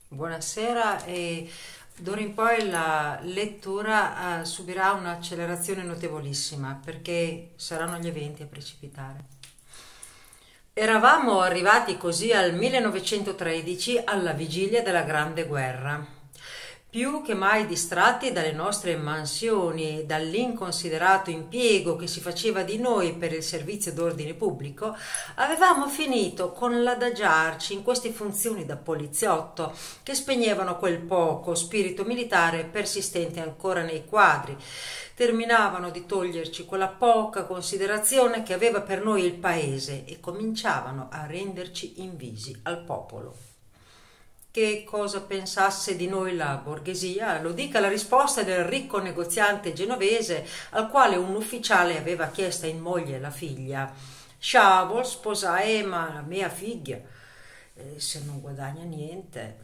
Buonasera e d'ora in poi la lettura subirà un'accelerazione notevolissima perché saranno gli eventi a precipitare. Eravamo arrivati così al 1913, alla vigilia della Grande Guerra. Più che mai distratti dalle nostre mansioni, dall'inconsiderato impiego che si faceva di noi per il servizio d'ordine pubblico, avevamo finito con l'adagiarci in queste funzioni da poliziotto che spegnevano quel poco spirito militare persistente ancora nei quadri, terminavano di toglierci quella poca considerazione che aveva per noi il paese e cominciavano a renderci invisi al popolo. Che cosa pensasse di noi la borghesia? Lo dica la risposta del ricco negoziante genovese al quale un ufficiale aveva chiesta in moglie la figlia. Sciavol sposai ma la mia figlia, se non guadagna niente.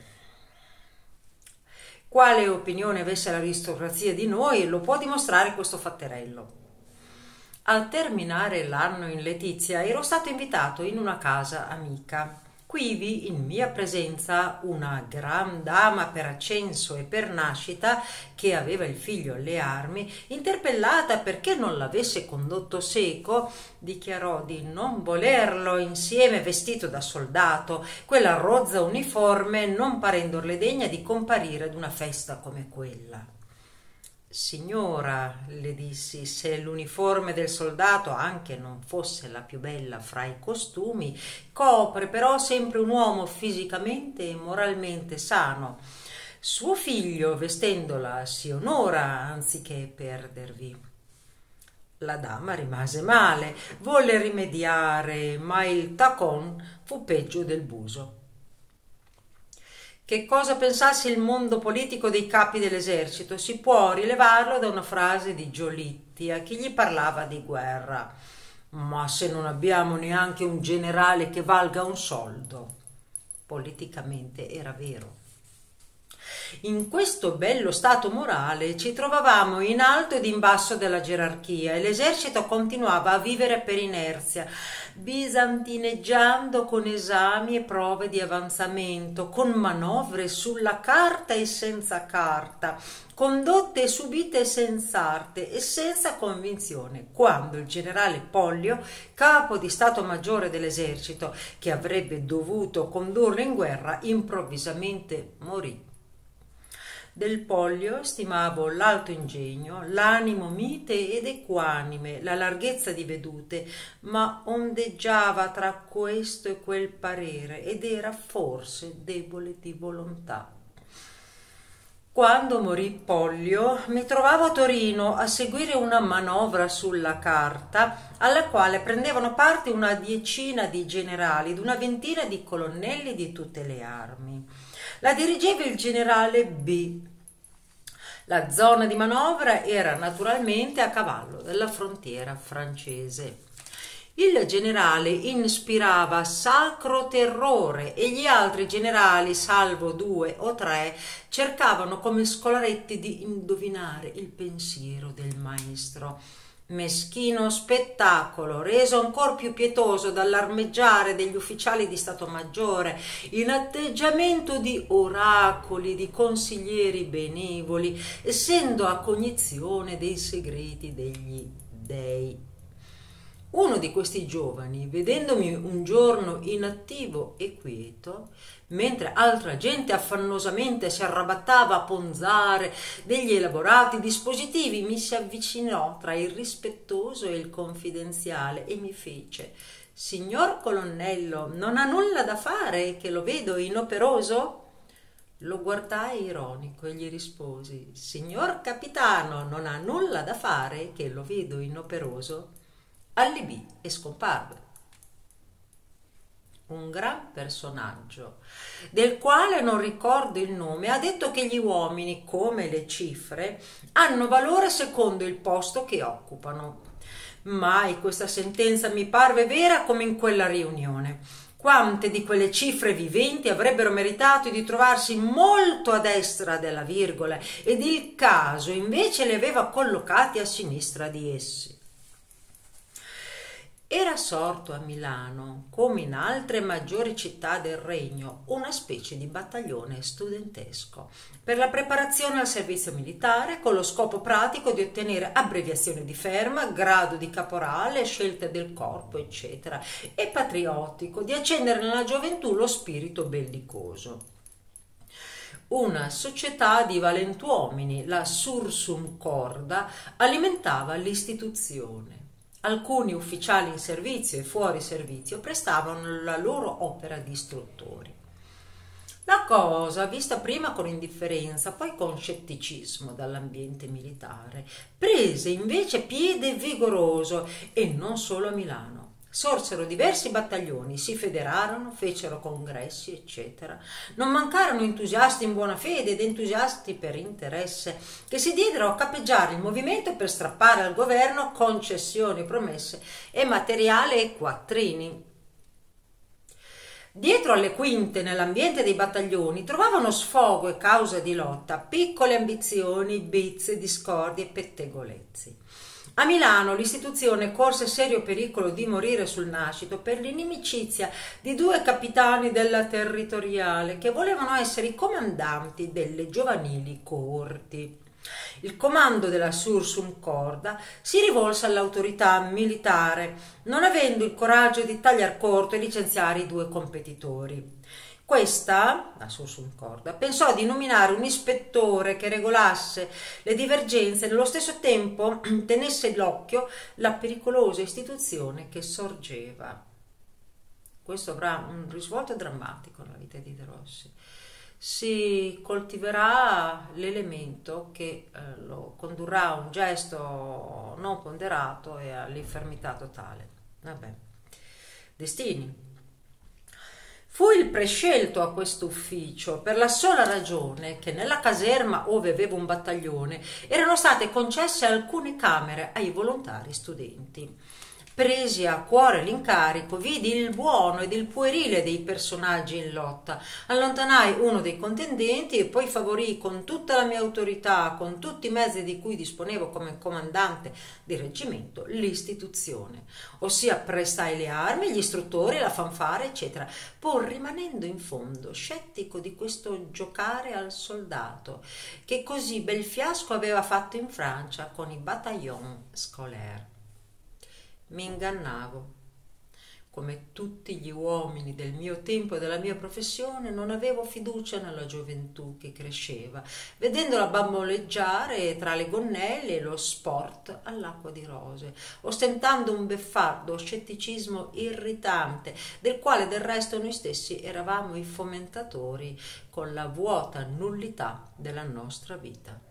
Quale opinione avesse l'aristocrazia di noi lo può dimostrare questo fatterello. Al terminare l'anno in letizia ero stato invitato in una casa amica. Quivi, in mia presenza, una gran dama per accenso e per nascita, che aveva il figlio alle armi, interpellata perché non l'avesse condotto seco, dichiarò di non volerlo insieme vestito da soldato, quella rozza uniforme non parendole degna di comparire ad una festa come quella. Signora, le dissi, se l'uniforme del soldato anche non fosse la più bella fra i costumi, copre però sempre un uomo fisicamente e moralmente sano. Suo figlio, vestendola, si onora anziché perdervi. La dama rimase male, volle rimediare, ma il tacon fu peggio del buso. Che cosa pensasse il mondo politico dei capi dell'esercito si può rilevarlo da una frase di Giolitti a chi gli parlava di guerra. Ma se non abbiamo neanche un generale che valga un soldo. Politicamente era vero. In questo bello stato morale ci trovavamo in alto ed in basso della gerarchia e l'esercito continuava a vivere per inerzia, bisantineggiando con esami e prove di avanzamento, con manovre sulla carta e senza carta, condotte subite e senz'arte e senza convinzione, quando il generale Pollio, capo di Stato Maggiore dell'esercito, che avrebbe dovuto condurlo in guerra, improvvisamente morì. Del Pollio stimavo l'alto ingegno, l'animo mite ed equanime, la larghezza di vedute, ma ondeggiava tra questo e quel parere ed era forse debole di volontà. Quando morì Pollio mi trovavo a Torino a seguire una manovra sulla carta alla quale prendevano parte una decina di generali ed una ventina di colonnelli di tutte le armi. La dirigeva il generale B. La zona di manovra era naturalmente a cavallo della frontiera francese. Il generale ispirava sacro terrore e gli altri generali, salvo 2 o 3, cercavano come scolaretti di indovinare il pensiero del maestro. Meschino spettacolo, reso ancor più pietoso dall'armeggiare degli ufficiali di Stato Maggiore, in atteggiamento di oracoli, di consiglieri benevoli, essendo a cognizione dei segreti degli dei. Uno di questi giovani, vedendomi un giorno inattivo e quieto, mentre altra gente affannosamente si arrabattava a ponzare degli elaborati dispositivi, mi si avvicinò tra il rispettoso e il confidenziale e mi fece: «Signor colonnello, non ha nulla da fare, che lo vedo inoperoso?» Lo guardai ironico e gli risposi: «Signor capitano, non ha nulla da fare, che lo vedo inoperoso?» Allibì e scomparve. Un gran personaggio, del quale non ricordo il nome, ha detto che gli uomini, come le cifre, hanno valore secondo il posto che occupano. Mai questa sentenza mi parve vera come in quella riunione. Quante di quelle cifre viventi avrebbero meritato di trovarsi molto a destra della virgola ed il caso invece li aveva collocati a sinistra di essi. Era sorto a Milano, come in altre maggiori città del regno, una specie di battaglione studentesco per la preparazione al servizio militare, con lo scopo pratico di ottenere abbreviazione di ferma, grado di caporale, scelte del corpo, eccetera, e patriottico, di accendere nella gioventù lo spirito bellicoso. Una società di valentuomini, la Sursum Corda, alimentava l'istituzione. Alcuni ufficiali in servizio e fuori servizio prestavano la loro opera di istruttori. La cosa, vista prima con indifferenza, poi con scetticismo dall'ambiente militare, prese invece piede vigoroso, e non solo a Milano. Sorsero diversi battaglioni, si federarono, fecero congressi, eccetera. Non mancarono entusiasti in buona fede ed entusiasti per interesse, che si diedero a cappeggiare il movimento per strappare al governo concessioni, promesse e materiale e quattrini. Dietro alle quinte, nell'ambiente dei battaglioni, trovavano sfogo e causa di lotta piccole ambizioni, bizze, discordie e pettegolezzi. A Milano l'istituzione corse serio pericolo di morire sul nascito per l'inimicizia di due capitani della territoriale che volevano essere i comandanti delle giovanili coorti. Il comando della Sursum Corda si rivolse all'autorità militare, non avendo il coraggio di tagliar corto e licenziare i due competitori. Questa, la Sursum Corda, pensò di nominare un ispettore che regolasse le divergenze e nello stesso tempo tenesse d'occhio la pericolosa istituzione che sorgeva. Questo avrà un risvolto drammatico nella vita di De Rossi. Si coltiverà l'elemento che lo condurrà a un gesto non ponderato e all'infermità totale. Vabbè. Destini. Fu il prescelto a questo ufficio per la sola ragione che nella caserma ove avevo un battaglione erano state concesse alcune camere ai volontari studenti. Presi a cuore l'incarico, vidi il buono ed il puerile dei personaggi in lotta, allontanai uno dei contendenti e poi favorii con tutta la mia autorità, con tutti i mezzi di cui disponevo come comandante di reggimento, l'istituzione, ossia prestai le armi, gli istruttori, la fanfara, eccetera, pur rimanendo in fondo scettico di questo giocare al soldato, che così bel fiasco aveva fatto in Francia con i bataillon scolaires. Mi ingannavo. Come tutti gli uomini del mio tempo e della mia professione, non avevo fiducia nella gioventù che cresceva, vedendola bamboleggiare tra le gonnelle e lo sport all'acqua di rose, ostentando un beffardo scetticismo irritante, del quale del resto noi stessi eravamo i fomentatori con la vuota nullità della nostra vita.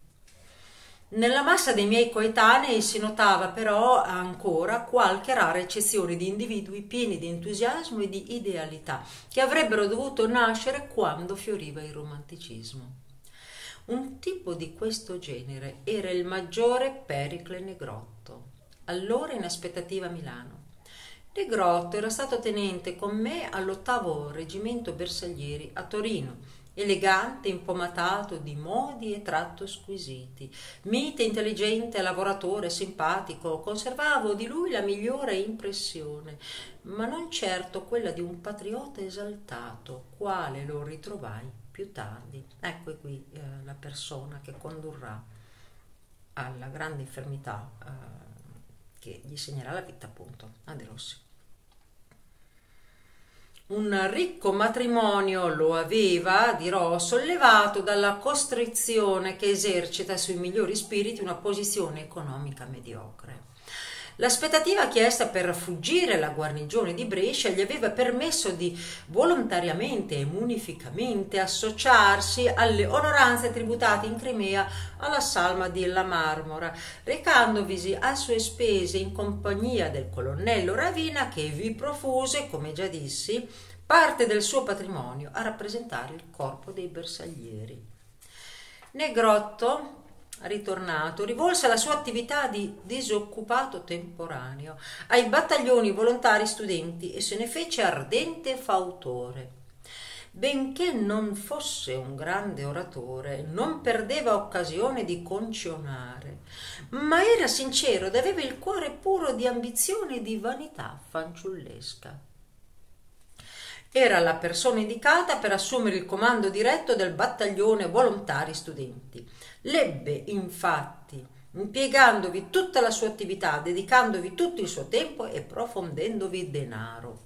Nella massa dei miei coetanei si notava però ancora qualche rara eccezione di individui pieni di entusiasmo e di idealità, che avrebbero dovuto nascere quando fioriva il romanticismo. Un tipo di questo genere era il maggiore Pericle Negrotto, allora in aspettativa a Milano. Negrotto era stato tenente con me all'8° reggimento bersaglieri a Torino, elegante, impomatato, di modi e tratto squisiti, mite, intelligente, lavoratore, simpatico. Conservavo di lui la migliore impressione, ma non certo quella di un patriota esaltato, quale lo ritrovai più tardi. Ecco qui la persona che condurrà alla grande infermità che gli segnerà la vita, appunto, a De Rossi. Un ricco matrimonio lo aveva, dirò, sollevato dalla costrizione che esercita sui migliori spiriti una posizione economica mediocre. L'aspettativa chiesta per fuggire la guarnigione di Brescia gli aveva permesso di volontariamente e munificamente associarsi alle onoranze tributate in Crimea alla salma della Marmora, recandovisi a sue spese in compagnia del colonnello Ravina, che vi profuse, come già dissi, parte del suo patrimonio a rappresentare il corpo dei bersaglieri. Negrotto, ritornato, rivolse la sua attività di disoccupato temporaneo ai battaglioni volontari studenti e se ne fece ardente fautore. benché non fosse un grande oratore, non perdeva occasione di concionare, ma era sincero ed aveva il cuore puro di ambizione e di vanità fanciullesca. Era la persona indicata per assumere il comando diretto del battaglione volontari studenti. L'ebbe, infatti, impiegandovi tutta la sua attività, dedicandovi tutto il suo tempo e profondendovi denaro.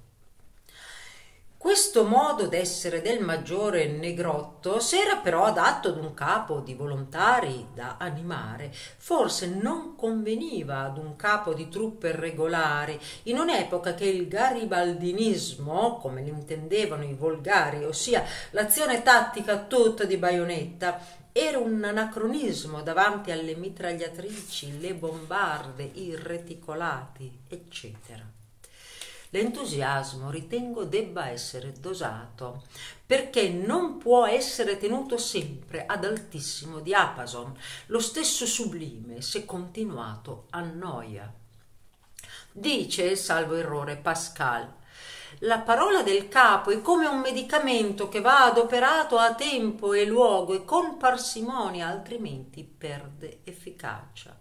Questo modo d'essere del maggiore Negrotto s'era però adatto ad un capo di volontari da animare, forse non conveniva ad un capo di truppe regolari, in un'epoca che il garibaldinismo, come l'intendevano i volgari, ossia l'azione tattica tutta di baionetta, era un anacronismo davanti alle mitragliatrici, le bombarde, i reticolati, eccetera. L'entusiasmo ritengo debba essere dosato, perché non può essere tenuto sempre ad altissimo diapason. Lo stesso sublime, se continuato, annoia. Dice, salvo errore, Pascal: la parola del capo è come un medicamento che va adoperato a tempo e luogo e con parsimonia, altrimenti perde efficacia.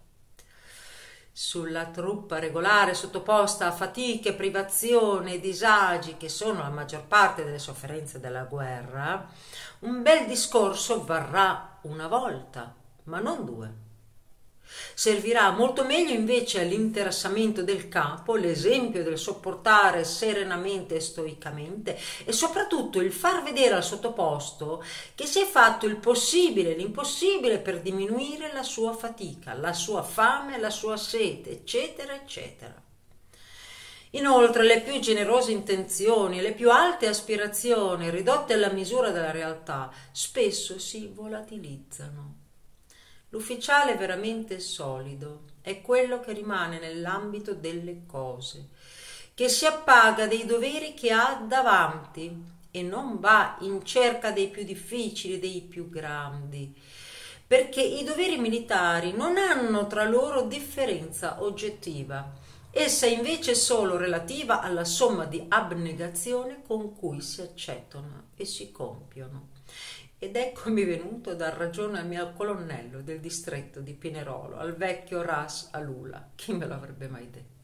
Sulla truppa regolare sottoposta a fatiche, privazioni e disagi, che sono la maggior parte delle sofferenze della guerra, un bel discorso varrà una volta, ma non due. Servirà molto meglio invece all'interessamento del capo l'esempio del sopportare serenamente e stoicamente e soprattutto il far vedere al sottoposto che si è fatto il possibile e l'impossibile per diminuire la sua fatica, la sua fame, la sua sete, eccetera, eccetera. Inoltre le più generose intenzioni e le più alte aspirazioni, ridotte alla misura della realtà, spesso si volatilizzano. L'ufficiale veramente solido è quello che rimane nell'ambito delle cose, che si appaga dei doveri che ha davanti e non va in cerca dei più difficili, dei più grandi, perché i doveri militari non hanno tra loro differenza oggettiva. Essa è invece solo relativa alla somma di abnegazione con cui si accettano e si compiono. Ed eccomi venuto a dar ragione al mio colonnello del distretto di Pinerolo, al vecchio Ras Alula. Chi me l'avrebbe mai detto?